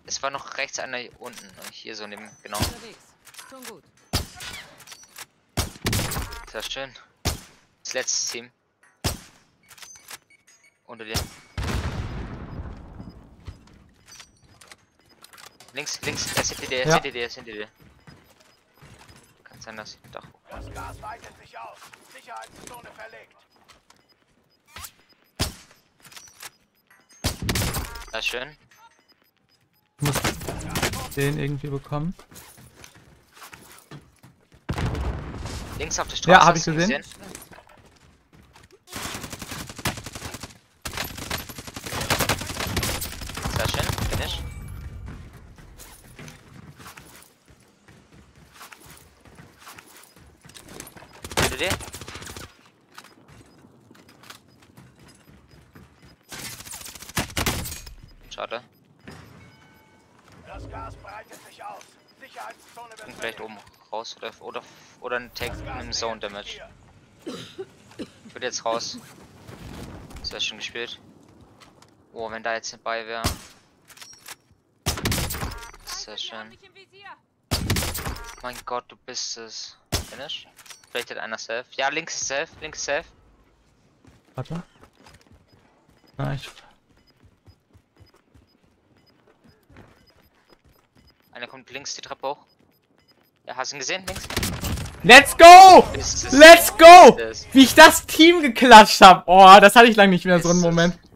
Es war noch rechts einer hier unten. Hier so neben. Genau. Schon gut. Sehr schön. Das letzte Team. Unter dir. Links, er ist hinter dir, Ja. hinter dir. Kann sein, dass ich doch. Das Gas weitet sich aus. Sicherheitszone verlegt. Sehr schön. Ich muss den irgendwie bekommen. Links auf der Straße. Ja, hab hast ich du ihn gesehen. Sehr schön, finish. Hinter dir. Schade. Das Gas breitet sich aus. Sicherheitszone wird Und vielleicht oben raus oder ein Take mit einem Zone Damage. Ich würde jetzt raus. Sehr schön gespielt. Oh, wenn da jetzt dabei wäre. Sehr schön. Mein Gott, du bist es. Finish? Vielleicht hat einer safe. Ja, links ist safe, links ist safe. Warte. Ah, Einer kommt links die Treppe hoch. Ja, hast du ihn gesehen? Links? Let's go! Ist es. Let's go! Ist es. Wie ich das Team geklatscht habe. Oh, das hatte ich lange nicht mehr so einen Ist es. Moment.